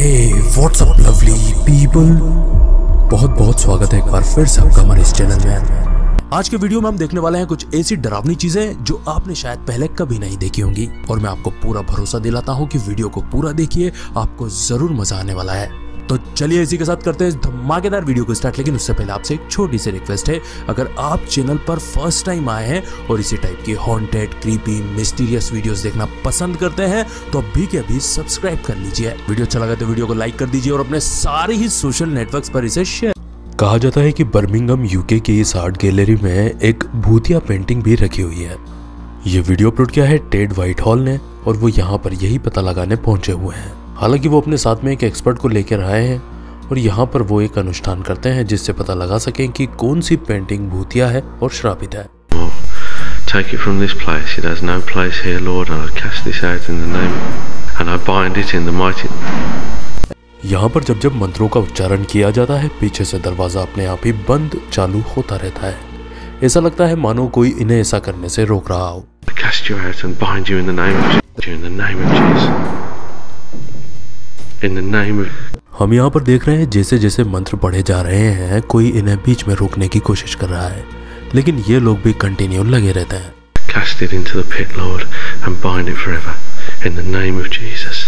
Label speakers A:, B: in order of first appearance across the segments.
A: हे what's up lovely people, बहुत बहुत स्वागत है एक बार फिर से आपका हमारे इस चैनल में। आज के वीडियो में हम देखने वाले हैं कुछ ऐसी डरावनी चीजें जो आपने शायद पहले कभी नहीं देखी होंगी, और मैं आपको पूरा भरोसा दिलाता हूं कि वीडियो को पूरा देखिए, आपको जरूर मजा आने वाला है। तो चलिए इसी के साथ करते हैं इस धमाकेदार वीडियो को स्टार्ट। लेकिन उससे पहले आपसे एक छोटी सी रिक्वेस्ट है, अगर आप चैनल पर फर्स्ट टाइम आए हैं और इसी टाइप की हॉन्टेड, क्रीपी, मिस्टीरियस वीडियोस देखना पसंद करते हैं तो अभी के अभी सब्सक्राइब कर लीजिए। वीडियो अच्छा लगा तो वीडियो को लाइक कर दीजिए और अपने सारे ही सोशल नेटवर्क्स पर इसे शेयर। कहा जाता है कि बर्मिंघम यूके की इस आर्ट गैलरी में एक भूतिया पेंटिंग भी रखी हुई है। ये वीडियो अपलोड किया है टेड व्हाइटहॉल ने, और वो यहाँ पर यही पता लगाने पहुंचे हुए हैं। हालांकि वो अपने साथ में एक एक्सपर्ट को लेकर आए हैं और यहाँ पर वो एक अनुष्ठान करते हैं जिससे पता लगा सकें कि कौन सी पेंटिंग भूतिया है और श्रापित है।
B: Take it from this place, it has no place here, Lord, and I cast this out in the name, and I bind it in the mighty.
A: यहाँ पर जब जब मंत्रों का उच्चारण किया जाता है, पीछे से दरवाजा अपने आप ही बंद चालू होता रहता है। ऐसा लगता है मानो कोई इन्हें ऐसा करने से रोक रहा हो।
B: I cast you out and bind you in the name of Jesus, in the name of Jesus. In the name of...
A: हम यहाँ पर देख रहे हैं जैसे जैसे मंत्र पढ़े जा रहे हैं, कोई इन्हें बीच में रोकने की कोशिश कर रहा है, लेकिन ये लोग भी कंटिन्यू लगे रहते हैं।
B: Cast it into the pit, Lord, and bind it forever. In the name of Jesus.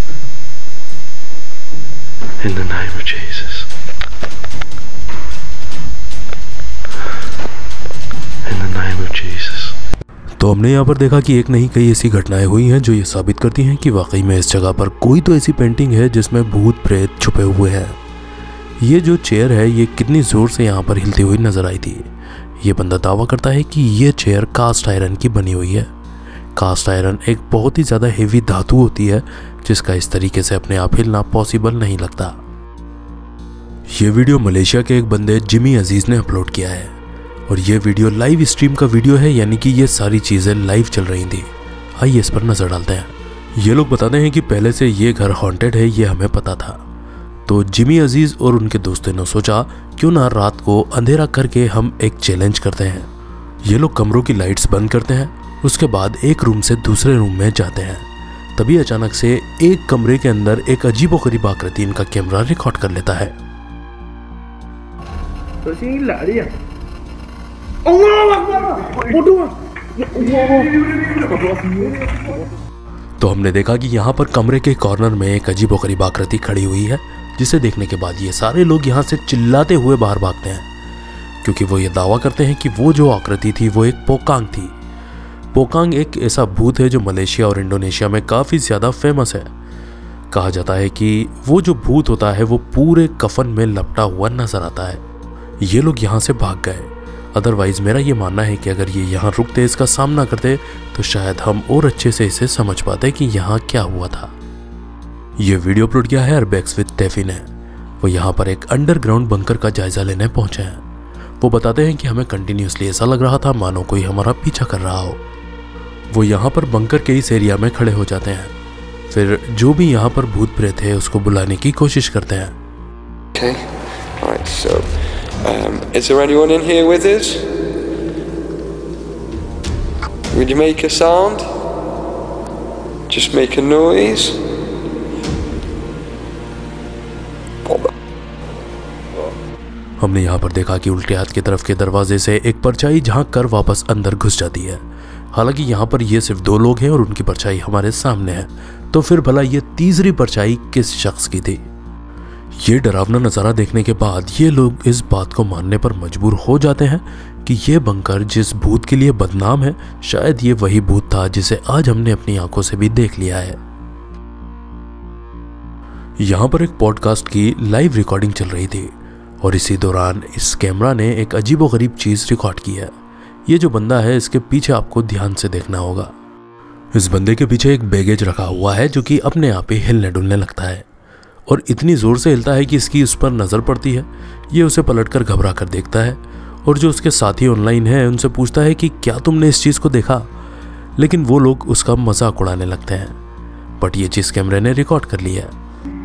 B: In the name of Jesus. In the name of Jesus.
A: तो हमने यहाँ पर देखा कि एक नहीं कई ऐसी घटनाएं हुई हैं जो ये साबित करती हैं कि वाकई में इस जगह पर कोई तो ऐसी पेंटिंग है जिसमें भूत प्रेत छुपे हुए हैं। ये जो चेयर है ये कितनी जोर से यहाँ पर हिलती हुई नजर आई थी। ये बंदा दावा करता है कि ये चेयर कास्ट आयरन की बनी हुई है। कास्ट आयरन एक बहुत ही ज़्यादा हेवी धातु होती है जिसका इस तरीके से अपने आप हिलना पॉसिबल नहीं लगता। ये वीडियो मलेशिया के एक बंदे जिमी अजीज ने अपलोड किया है, और ये वीडियो लाइव स्ट्रीम का वीडियो है, यानी कि ये सारी चीज़ें लाइव चल रही थी। आइए इस पर नज़र डालते हैं। ये लोग बताते हैं कि पहले से ये घर हॉन्टेड है, ये हमें पता था। तो जिमी अजीज और उनके दोस्तों ने सोचा क्यों ना रात को अंधेरा करके हम एक चैलेंज करते हैं। ये लोग कमरों की लाइट्स बंद करते हैं, उसके बाद एक रूम से दूसरे रूम में जाते हैं। तभी अचानक से एक कमरे के अंदर एक अजीबोगरीब आकृति इनका कैमरा रिकॉर्ड कर लेता है। तो हमने देखा कि यहाँ पर कमरे के कॉर्नर में एक अजीबोगरीब आकृति खड़ी हुई है, जिसे देखने के बाद ये सारे लोग यहाँ से चिल्लाते हुए बाहर भागते हैं, क्योंकि वो ये दावा करते हैं कि वो जो आकृति थी वो एक पोकांग थी। पोकांग एक ऐसा भूत है जो मलेशिया और इंडोनेशिया में काफ़ी ज़्यादा फेमस है। कहा जाता है कि वो जो भूत होता है वो पूरे कफन में लपटा हुआ नजर आता है। ये लोग यहाँ से भाग गए, अदरवाइज मेरा ये मानना है कि अगर ये यहाँ रुकते, इसका सामना करते, तो शायद हम और अच्छे से इसे समझ पाते कि यहाँ क्या हुआ था। ये वीडियो अपलोड किया है अरबेक्स विद टेफी ने। वो यहाँ पर एक अंडरग्राउंड बंकर का जायजा लेने पहुंचे हैं। वो बताते हैं कि हमें कंटिन्यूसली ऐसा लग रहा था मानो कोई हमारा पीछा कर रहा हो। वो यहाँ पर बंकर के इस एरिया में खड़े हो जाते हैं, फिर जो भी यहाँ पर भूत प्रेत है उसको बुलाने की कोशिश करते हैं।
C: Okay. Right, so is there anyone in here with us? Will you make a sound? Just make a noise.
A: हमने यहाँ पर देखा कि उल्टे हाथ की तरफ के दरवाजे से एक परछाई झांक कर वापस अंदर घुस जाती है। हालांकि यहाँ पर ये सिर्फ 2 लोग हैं और उनकी परछाई हमारे सामने है, तो फिर भला ये तीसरी परछाई किस शख्स की थी? ये डरावना नज़ारा देखने के बाद ये लोग इस बात को मानने पर मजबूर हो जाते हैं कि ये बंकर जिस भूत के लिए बदनाम है, शायद ये वही भूत था जिसे आज हमने अपनी आंखों से भी देख लिया है। यहाँ पर एक पॉडकास्ट की लाइव रिकॉर्डिंग चल रही थी, और इसी दौरान इस कैमरा ने एक अजीबोगरीब चीज़ रिकॉर्ड की है। ये जो बंदा है, इसके पीछे आपको ध्यान से देखना होगा। इस बंदे के पीछे एक बैगेज रखा हुआ है जो कि अपने आप ही हिलने डुलने लगता है, और इतनी ज़ोर से हिलता है कि इसकी उस पर नज़र पड़ती है। ये उसे पलटकर घबरा कर देखता है, और जो उसके साथी ऑनलाइन हैं उनसे पूछता है कि क्या तुमने इस चीज़ को देखा, लेकिन वो लोग उसका मजाक उड़ाने लगते हैं। बट ये चीज़ कैमरे ने रिकॉर्ड कर ली है।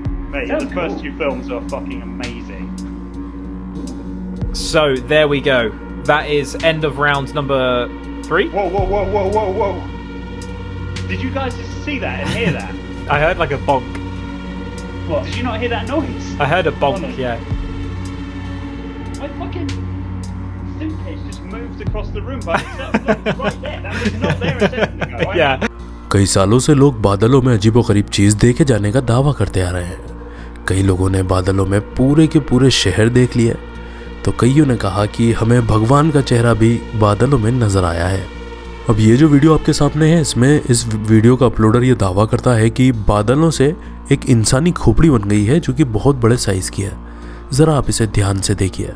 D: So there we go. That is end of round number 3.
E: Whoa. Did you guys just see that and hear that?
D: I heard like a bonk.
E: What? Did you not hear that noise?
D: I heard a bonk, yeah.
E: My fucking suitcase just moved across the room by itself. Look, right there. That was not there a second ago.
D: Yeah.
A: कई सालों से लोग बादलों में अजीबोगरीब चीज देखे जाने का दावा करते आ रहे हैं। कई लोगों ने बादलों में पूरे के पूरे शहर देख लिए, तो कईयों ने कहा कि हमें भगवान का चेहरा भी बादलों में नजर आया है। अब ये जो वीडियो आपके सामने है, इसमें इस वीडियो का अपलोडर ये दावा करता है कि बादलों से एक इंसानी खोपड़ी बन गई है जो कि बहुत बड़े साइज की है। जरा आप इसे ध्यान से देखिए।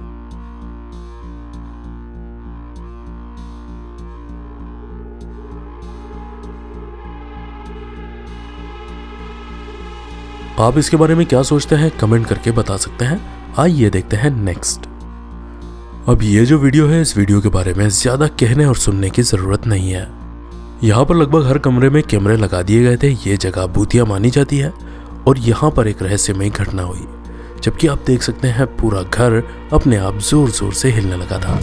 A: आप इसके बारे में क्या सोचते हैं कमेंट करके बता सकते हैं। आइए देखते हैं नेक्स्ट। अब ये जो वीडियो है, इस वीडियो के बारे में ज्यादा कहने और सुनने की जरूरत नहीं है। यहाँ पर लगभग हर कमरे में कैमरे लगा दिए गए थे। ये जगह भूतिया मानी जाती है और यहाँ पर एक रहस्यमयी घटना हुई, जबकि आप देख सकते हैं पूरा घर अपने आप जोर जोर से हिलने लगा था।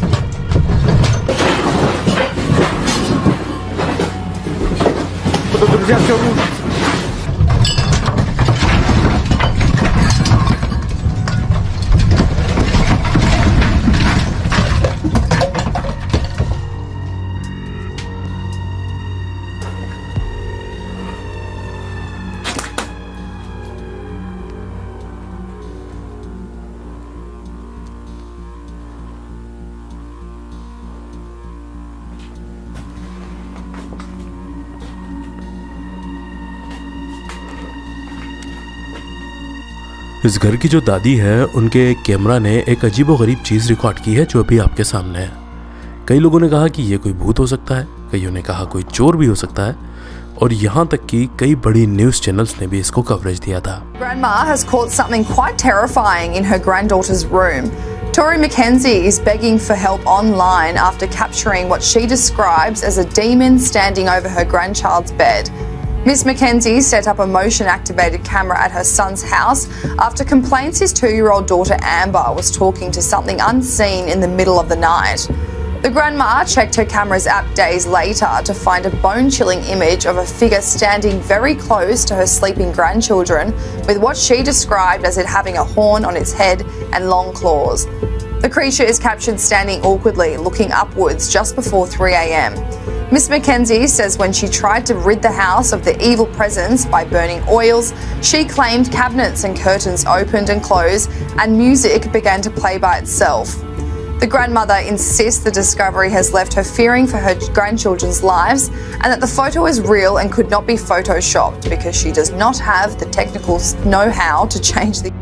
A: इस घर की जो दादी है, उनके कैमरा ने एक अजीबोगरीब चीज रिकॉर्ड की है जो अभी आपके सामने है। कई लोगों ने कहा कि ये कोई भूत हो सकता है, कईयों ने कहा कोई चोर भी हो सकता है, और यहाँ तक कि कई बड़ी न्यूज चैनल्स ने भी इसको कवरेज दिया था।
F: Grandma has caught something quite terrifying in her granddaughter's room. Tori Mackenzie is begging for help online after capturing what she describes as a demon standing over her grandchild's bed. Miss Mackenzie set up a motion-activated camera at her son's house after complaints his 2-year-old daughter Amber was talking to something unseen in the middle of the night. The grandma checked her camera's app days later to find a bone-chilling image of a figure standing very close to her sleeping grandchildren, with what she described as it having a horn on its head and long claws. The creature is captured standing awkwardly, looking upwards just before 3 a.m. Miss Mackenzie says when she tried to rid the house of the evil presence by burning oils, she claimed cabinets and curtains opened and closed and music began to play by itself. The grandmother insists the discovery has left her fearing for her grandchildren's lives and that the photo is real and could not be photoshopped because she does not have the technical know-how to change the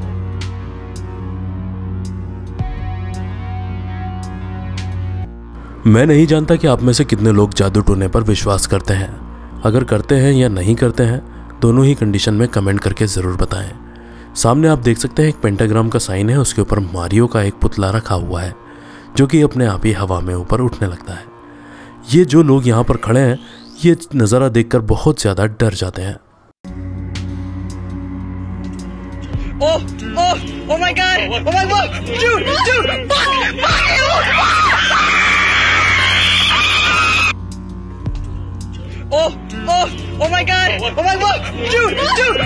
A: मैं नहीं जानता कि आप में से कितने लोग जादू टोने पर विश्वास करते हैं। अगर करते हैं या नहीं करते हैं, दोनों ही कंडीशन में कमेंट करके ज़रूर बताएं। सामने आप देख सकते हैं एक पेंटाग्राम का साइन है, उसके ऊपर मारियो का एक पुतला रखा हुआ है जो कि अपने आप ही हवा में ऊपर उठने लगता है। ये जो लोग यहाँ पर खड़े हैं, ये नज़ारा देखकर बहुत ज़्यादा डर जाते हैं।
G: Oh my God! Oh my God! Dude! Fuck! Oh my God! Oh my God! Dude!